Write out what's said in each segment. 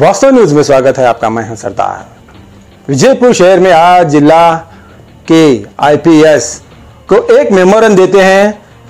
वास्तव न्यूज में स्वागत है आपका। मैं हूं सरदार। विजयपुर शहर में आज जिला के आईपीएस को एक मेमोरंडम देते हैं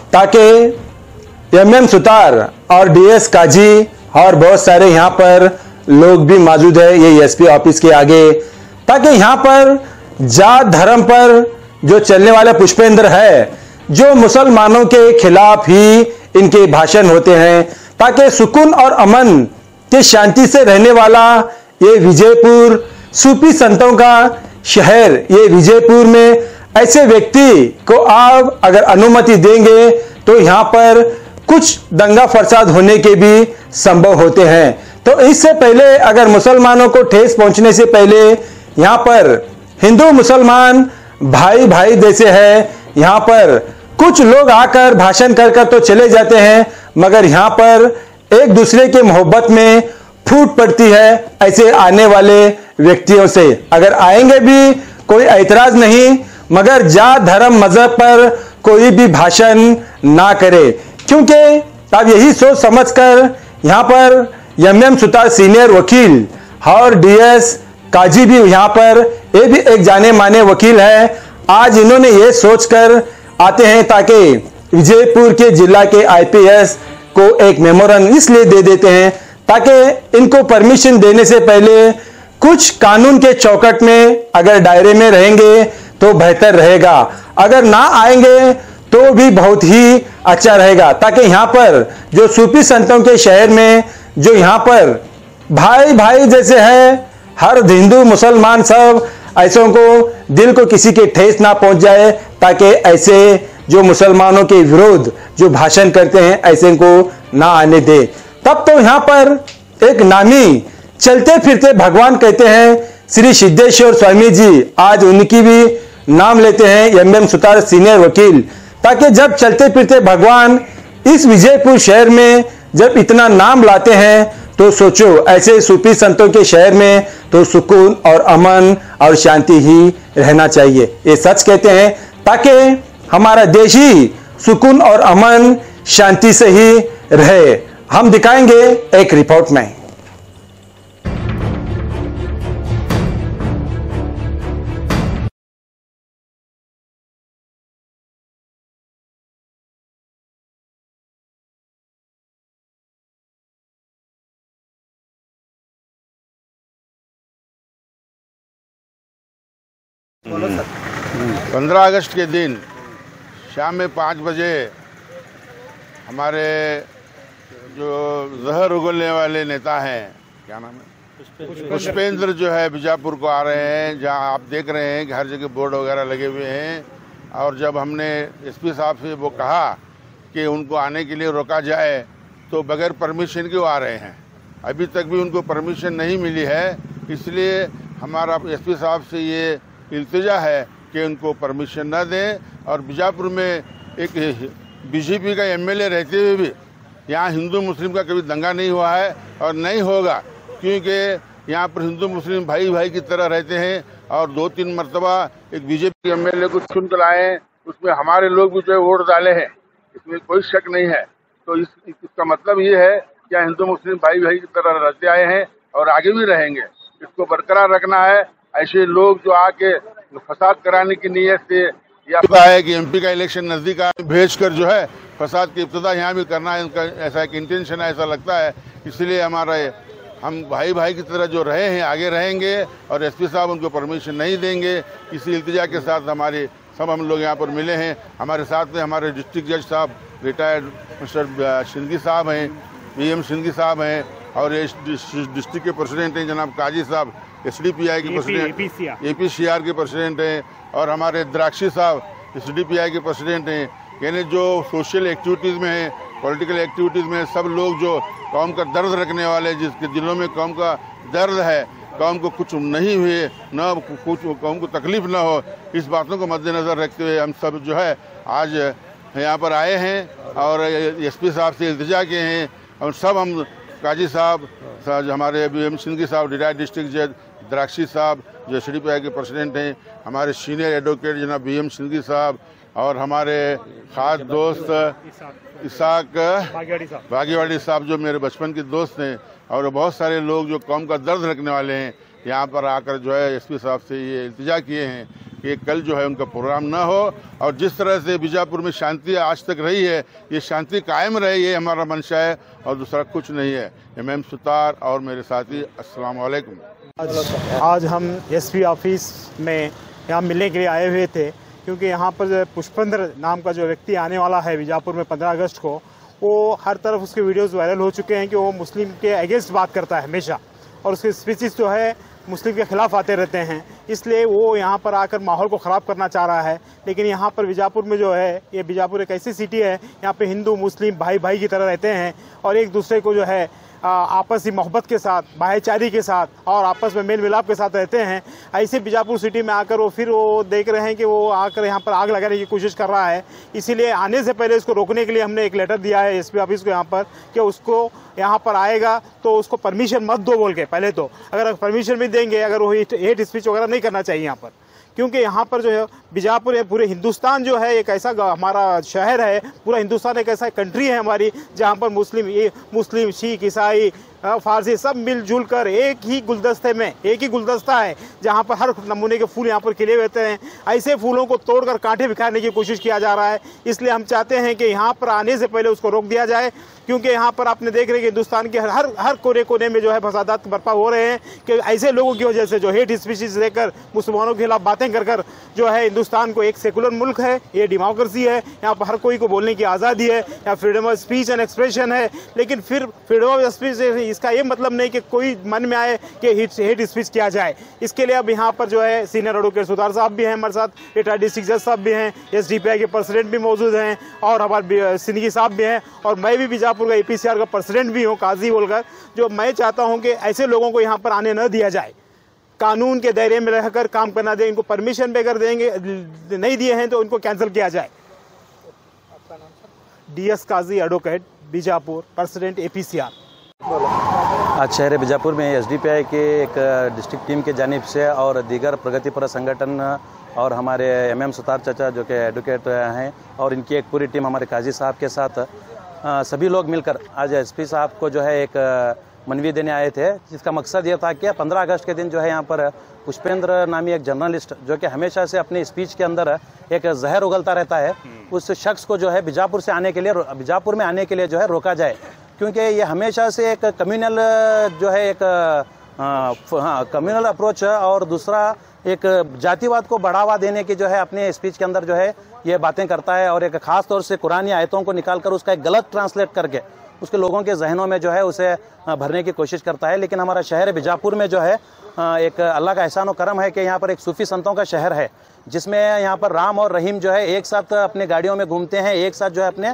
ताकि एमएम सुतार और डीएस काजी और बहुत सारे यहां पर लोग भी मौजूद है ये एसपी ऑफिस के आगे, ताकि यहां पर जात धर्म पर जो चलने वाला पुष्पेंद्र है, जो मुसलमानों के खिलाफ ही इनके भाषण होते हैं, ताकि सुकून और अमन के शांति से रहने वाला ये विजयपुर सूफी संतों का शहर, ये विजयपुर में ऐसे व्यक्ति को आप अगर अनुमति देंगे तो यहां पर कुछ दंगा फसाद होने के भी संभव होते हैं। तो इससे पहले अगर मुसलमानों को ठेस पहुंचने से पहले यहां पर हिंदू मुसलमान भाई भाई जैसे है, यहां पर कुछ लोग आकर भाषण कर तो चले जाते हैं, मगर यहां पर एक दूसरे के मोहब्बत में फूट पड़ती है ऐसे आने वाले व्यक्तियों से। अगर आएंगे भी कोई ऐतराज नहीं, मगर जात धर्म मजहब पर कोई भी भाषण ना करे, क्योंकि अब यही सोच समझकर यहां पर एमएम सुतार सीनियर वकील और डीएस काजी भी यहां पर, ये भी एक जाने माने वकील है। आज इन्होंने ये सोचकर आते हैं ताकि विजयपुर के जिला के आईपीएस को एक मेमोरंडम इसलिए दे देते हैं ताकि इनको परमिशन देने से पहले कुछ कानून के चौकट में अगर दायरे में रहेंगे तो बेहतर रहेगा, अगर ना आएंगे तो भी बहुत ही अच्छा रहेगा, ताकि यहां पर जो सूफी संतों के शहर में जो यहां पर भाई भाई जैसे है, हर हिंदू मुसलमान सब ऐसों को दिल को किसी के ठेस ना पहुंच जाए, ताकि ऐसे जो मुसलमानों के विरोध जो भाषण करते हैं ऐसे को ना आने दे। तब तो यहां पर एक नामी चलते फिरते भगवान कहते हैं श्री सिद्धेश्वर स्वामी जी, आज उनकी भी नाम लेते हैं एमएम सुतार सीनियर वकील, ताकि जब चलते फिरते भगवान इस विजयपुर शहर में जब इतना नाम लाते हैं तो सोचो ऐसे सूफी संतों के शहर में तो सुकून और अमन और शांति ही रहना चाहिए। ये सच कहते हैं ताकि हमारा देश ही सुकून और अमन शांति से ही रहे। हम दिखाएंगे एक रिपोर्ट में। बोलो सर। 15 अगस्त के दिन शाम में 5 बजे हमारे जो जहर उगलने वाले नेता हैं, क्या नाम है, पुष्पेंद्र जो है बीजापुर को आ रहे हैं, जहां आप देख रहे हैं कि हर जगह बोर्ड वगैरह लगे हुए हैं। और जब हमने एसपी साहब से वो कहा कि उनको आने के लिए रोका जाए तो बगैर परमिशन क्यों आ रहे हैं, अभी तक भी उनको परमिशन नहीं मिली है। इसलिए हमारा एसपी साहब से ये इल्तिजा है कि उनको परमिशन न दें। और बीजापुर में एक बीजेपी का एमएलए रहते हुए भी यहाँ हिंदू मुस्लिम का कभी दंगा नहीं हुआ है और नहीं होगा, क्योंकि यहाँ पर हिंदू मुस्लिम भाई भाई की तरह रहते हैं। और 2-3 मरतबा एक बीजेपी एमएलए को चुन कर लाए, उसमें हमारे लोग भी जो है वोट डाले हैं, इसमें कोई शक नहीं है। तो इसका मतलब ये है कि यहाँ हिंदू मुस्लिम भाई भाई की तरह रहते आए हैं और आगे भी रहेंगे। इसको बरकरार रखना है। ऐसे लोग जो आके फसाद कराने की नीयत से या है कि एमपी का इलेक्शन नजदीक आए भेज कर जो है फसाद की इब्तिदा यहाँ भी करना है, उनका ऐसा एक इंटेंशन है, ऐसा लगता है। इसलिए हम भाई भाई की तरह जो रहे हैं आगे रहेंगे और एसपी साहब उनको परमिशन नहीं देंगे। इसी इल्तिजा के साथ हम लोग यहाँ पर मिले हैं। हमारे साथ में हमारे डिस्ट्रिक्ट जज साहब रिटायर्ड मिस्टर सिंघी साहब हैं, बीएम सिंघी साहब हैं, और डिस्ट्रिक्ट के प्रेसिडेंट हैं जनाब काजी साहब, एसडीपीआई के प्रेसिडेंट, एपीसीआर के प्रेसिडेंट हैं, और हमारे द्राक्षी साहब एसडीपीआई के प्रेसिडेंट हैं। यानी जो सोशल एक्टिविटीज़ में है, पॉलिटिकल एक्टिविटीज़ में सब लोग जो कौम का दर्द रखने वाले, जिसके दिलों में कौम का दर्द है, कौम को कुछ नहीं हुए न कुछ कौम को तकलीफ ना हो, इस बातों को मद्देनज़र रखते हुए हम सब जो है आज यहाँ पर आए हैं और एसपी साहब से इल्तिजा किए हैं। और सब हम काजी साहब, हमारे बीएम सिंघी साहब रिटायर्ड डिस्ट्रिक्ट जज, द्राक्षी साहब जो एसडीपीआई के प्रेसिडेंट हैं, हमारे सीनियर एडवोकेट जनाब बीएम सिंघी साहब, और हमारे खास दोस्त इसाक बागीवाड़ी साहब जो मेरे बचपन के दोस्त हैं, और बहुत सारे लोग जो कौम का दर्द रखने वाले हैं, यहाँ पर आकर जो है एसपी साहब से ये इल्तिजा किए हैं कि कल जो है उनका प्रोग्राम ना हो, और जिस तरह से बीजापुर में शांति आज तक रही है ये शांति कायम रहे, ये हमारा मंशा है और दूसरा कुछ नहीं है। एमएम सुतार और मेरे साथी, अस्सलाम वालेकुम। आज हम एसपी ऑफिस में यहाँ मिलने के लिए आए हुए थे, क्योंकि यहाँ पर पुष्पेंद्र नाम का जो व्यक्ति आने वाला है बीजापुर में 15 अगस्त को, वो हर तरफ उसके वीडियोस वायरल हो चुके हैं कि वो मुस्लिम के अगेंस्ट बात करता है हमेशा, और उसके स्पीचेस जो है मुस्लिम के खिलाफ आते रहते हैं। इसलिए वो यहाँ पर आकर माहौल को ख़राब करना चाह रहा है। लेकिन यहाँ पर बीजापुर में जो है, ये बीजापुर एक ऐसी सिटी है, यहाँ पे हिंदू मुस्लिम भाई भाई की तरह रहते हैं और एक दूसरे को जो है आपसी मोहब्बत के साथ, भाईचारे के साथ और आपस में मेल मिलाप के साथ रहते हैं। ऐसे बीजापुर सिटी में आकर वो देख रहे हैं कि वो आकर यहाँ पर आग लगाने की कोशिश कर रहा है। इसीलिए आने से पहले इसको रोकने के लिए हमने एक लेटर दिया है एसपी ऑफिस को यहाँ पर कि उसको यहाँ पर आएगा तो उसको परमिशन मत दो बोल के, पहले तो अगर परमिशन भी देंगे, अगर वो हेट स्पीच वगैरह नहीं करना चाहिए यहाँ पर, क्योंकि यहाँ पर जो है बीजापुर है, पूरे हिंदुस्तान जो है एक ऐसा हमारा शहर है, पूरा हिंदुस्तान एक ऐसा कंट्री है हमारी, जहाँ पर मुस्लिम सिख ईसाई फारसी सब मिलजुल कर एक ही गुलदस्ते में, एक ही गुलदस्ता है जहाँ पर हर नमूने के फूल यहाँ पर खिले रहते हैं। ऐसे फूलों को तोड़कर कांटे बिखारने की कोशिश किया जा रहा है। इसलिए हम चाहते हैं कि यहाँ पर आने से पहले उसको रोक दिया जाए, क्योंकि यहाँ पर आपने देख रहे हैं कि हिंदुस्तान के हर कोने कोने में जो है फसादात बर्पा हो रहे हैं कि ऐसे लोगों की वजह से जो हेट स्पीचेस लेकर मुसलमानों के खिलाफ बातें कर जो है, हिंदुस्तान को एक सेकुलर मुल्क है, ये डेमोक्रेसी है, यहाँ पर हर कोई को बोलने की आज़ादी है, यहाँ freedom of speech and expression है। लेकिन फिर फ्रीडम ऑफ स्पीच इसका ये मतलब नहीं कि कोई मन में आए कि हेट स्पीच किया जाए। इसके लिए अब यहाँ पर जो है सीनियर एडवोकेट सुतार साहब भी हैं हमारे साथ, रिटायर्ड डिस्ट्रिक्ट जज साहब भी हैं, एसडीपीआई के प्रेसिडेंट भी मौजूद हैं और हमारे सिंदगी साहब भी हैं, और मैं भी बीजापुर का APCR का प्रेसिडेंट भी हूँ काजी बोलकर। जो मैं चाहता हूँ कि ऐसे लोगों को यहाँ पर आने न दिया जाए, कानून के दायरे में रहकर काम करना दें। इनको परमिशन बेगर देंगे, नहीं दिए हैं तो उनको कैंसिल किया जाए। DS Kazi advocate Bijapur, president APCR। आज शहर बीजापुर में SDPI के एक डिस्ट्रिक्ट टीम के जानिब से और दीगर प्रगतिपर संगठन और हमारे MM सुतार चाचा जो कि एडवोकेट हैं और इनकी एक पूरी टीम हमारे काजी साहब के साथ सभी लोग मिलकर आज SP साहब को जो है एक मनवी देने आए थे, जिसका मकसद ये था कि 15 अगस्त के दिन जो है यहाँ पर पुष्पेंद्र नामी एक जर्नलिस्ट जो कि हमेशा से अपने स्पीच के अंदर एक जहर उगलता रहता है, उस शख्स को जो है बीजापुर में आने के लिए जो है रोका जाए, क्योंकि ये हमेशा से एक कम्युनल जो है एक कम्युनल अप्रोच और दूसरा एक जातिवाद को बढ़ावा देने की जो है अपने स्पीच के अंदर जो है ये बातें करता है, और एक खास तौर से कुरानी आयतों को निकालकर उसका एक गलत ट्रांसलेट करके उसके लोगों के जहनों में जो है उसे भरने की कोशिश करता है। लेकिन हमारा शहर बीजापुर में जो है एक अल्लाह का एहसान और करम है कि यहाँ पर एक सूफी संतों का शहर है, जिसमें यहाँ पर राम और रहीम जो है एक साथ अपने गाड़ियों में घूमते हैं, एक साथ जो है अपने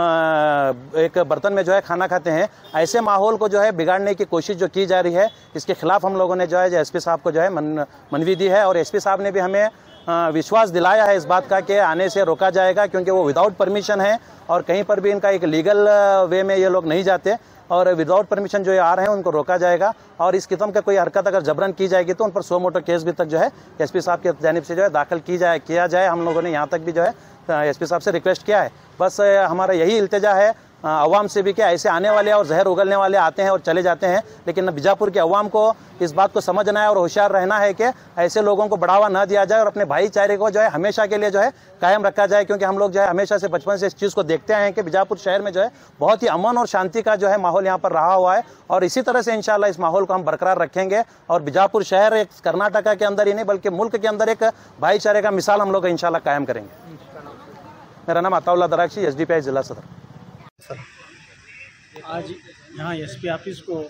एक बर्तन में जो है खाना खाते हैं। ऐसे माहौल को जो है बिगाड़ने की कोशिश जो की जा रही है, इसके खिलाफ हम लोगों ने जो है SP साहब को जो है मनवी दी है, और SP साहब ने भी हमें विश्वास दिलाया है इस बात का कि आने से रोका जाएगा, क्योंकि वो विदाउट परमिशन है और कहीं पर भी इनका एक लीगल वे में ये लोग नहीं जाते, और विदाउट परमिशन जो ये आ रहे हैं उनको रोका जाएगा। और इस किस्म का कोई हरकत अगर जबरन की जाएगी तो उन पर 100 मोटर केस भी तक जो है SP साहब की जानिब से जो है दाखिल किया जाए। हम लोगों ने यहाँ तक भी जो है SP साहब से रिक्वेस्ट किया है। बस हमारा यही इल्तिजा है अवाम से भी कि ऐसे आने वाले और जहर उगलने वाले आते हैं और चले जाते हैं, लेकिन बीजापुर के अवाम को इस बात को समझना है और होशियार रहना है कि ऐसे लोगों को बढ़ावा न दिया जाए और अपने भाईचारे को जो है हमेशा के लिए जो है कायम रखा जाए, क्योंकि हम लोग जो है हमेशा से बचपन से इस चीज़ को देखते हैं कि बीजापुर शहर में जो है बहुत ही अमन और शांति का जो है माहौल यहाँ पर रहा हुआ है, और इसी तरह से इंशाल्लाह इस माहौल को हम बरकरार रखेंगे और बीजापुर शहर एक कर्नाटका के अंदर ही नहीं बल्कि मुल्क के अंदर एक भाईचारे का मिसाल हम लोग इंशाल्लाह कायम करेंगे। मेरा नाम अताउल्ला दराक्षी, SDPI जिला सदर। आज यहाँ SP ऑफिस को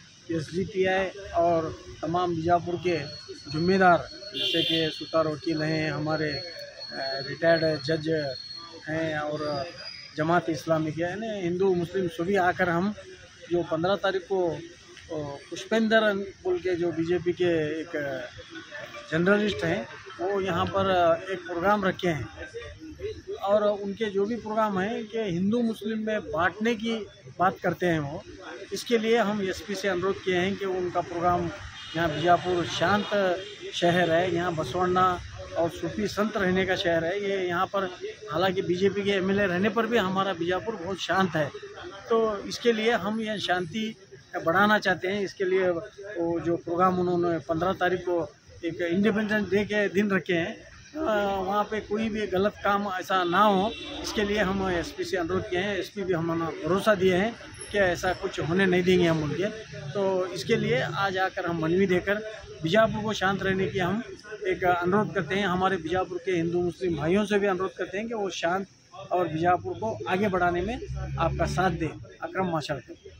SDPI और तमाम बीजापुर के जिम्मेदार जैसे कि सुतार वकील हैं, हमारे रिटायर्ड जज हैं और जमात इस्लामी के यानी हिंदू मुस्लिम सभी आकर हम जो 15 तारीख को पुष्पेंद्र बोल के जो BJP के एक जर्नलिस्ट हैं वो यहाँ पर एक प्रोग्राम रखे हैं, और उनके जो भी प्रोग्राम हैं कि हिंदू मुस्लिम में बांटने की बात करते हैं वो। इसके लिए हम SP से अनुरोध किए हैं कि उनका प्रोग्राम यहाँ बीजापुर शांत शहर है, यहाँ बसवन्ना और सूफी संत रहने का शहर है ये। यहाँ पर हालांकि बीजेपी के एमएलए रहने पर भी हमारा बीजापुर बहुत शांत है। तो इसके लिए हम यह शांति बढ़ाना चाहते हैं। इसके लिए वो जो प्रोग्राम उन्होंने 15 तारीख को एक इंडिपेंडेंस डे के दिन रखे हैं, वहाँ पे कोई भी गलत काम ऐसा ना हो, इसके लिए हम एसपी से अनुरोध किए हैं। एसपी भी हमें भरोसा दिए हैं कि ऐसा कुछ होने नहीं देंगे हम उनके। तो इसके लिए आज आकर हम मनवी देकर बीजापुर को शांत रहने की हम एक अनुरोध करते हैं। हमारे बीजापुर के हिंदू मुस्लिम भाइयों से भी अनुरोध करते हैं कि वो शांत और बीजापुर को आगे बढ़ाने में आपका साथ दें। अकरम माशाल्लाह।